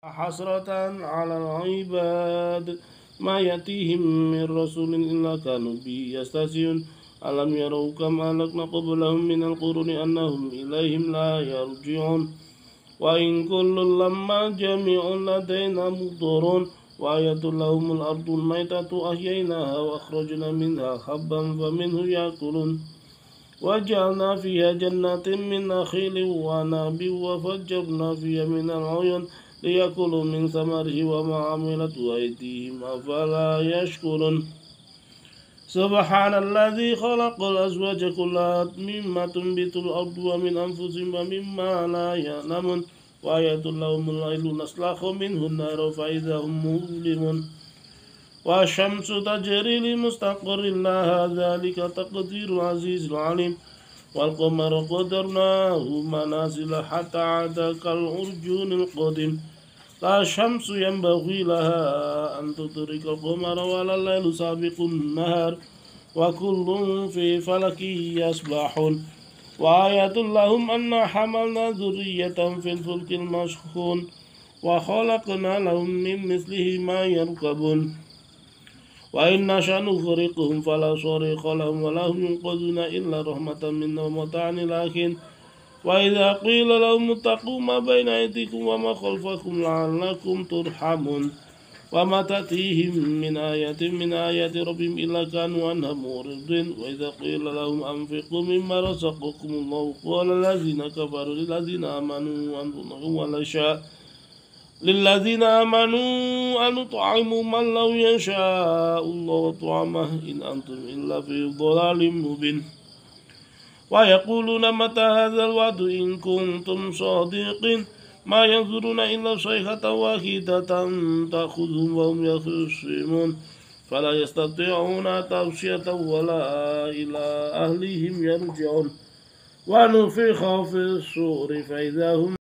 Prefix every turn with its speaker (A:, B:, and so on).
A: حسرة على العباد ما يأتيهم من رسول إلا كانوا به يستهزئون ألم يروا كم أهلكنا قبلهم من القرون أنهم إليهم لا يرجعون وإن كل لما جميع لدينا محضرون وآية لهم الأرض الميتة أحييناها وأخرجنا منها حبا فمنه يأكلون وجعلنا فيها جنات من نخيل وعنب وفجرنا فيها من العيون ليأكلوا من ثمره وما عملته أيديهم أفلا يشكرون سبحان الذي خلق الأزواج كلها مما تنبت الأرض ومن أنفسهم ومما لا يعلمون وآية لهم الليل نسلخ منه النار فإذا هم مظلمون والشمس تجري لمستقر لها ذلك تقدير العزيز العليم والقمر قدرناه منازل حتى عاد كالعرجون القديم لا الشمس ينبغي لها أن تدرك القمر ولا الليل سابق النهار وكل في فلك يسبحون وآية لهم أنا حملنا ذرية في الفلك المشحون وخلقنا لهم من مثله ما يركبون وإن نشأ نغرقهم فلا صريخ لهم ولا هم ينقذون إلا رحمة منا ومتاعا إلى حين وإذا قيل لهم اتقوا ما بين أيديكم وما خلفكم لعلكم ترحمون وما تأتيهم من آية من آيات ربهم إلا كانوا عنها معرضين وإذا قيل لهم أنفقوا مما رزقكم الله قال الذين كفروا للذين آمنوا أنفقوا ولا شاء للذين آمنوا أن نطعموا من لو يشاء الله طعمه إن أنتم إلا في ضلال مبين ويقولون متى هذا الوعد إن كنتم صادقين ما ينظرون إلا صيحة واحدة تأخذهم وهم يخصمون فلا يستطيعون توصية ولا إلى أهلهم يرجعون ونفخ في الصور فإذا هم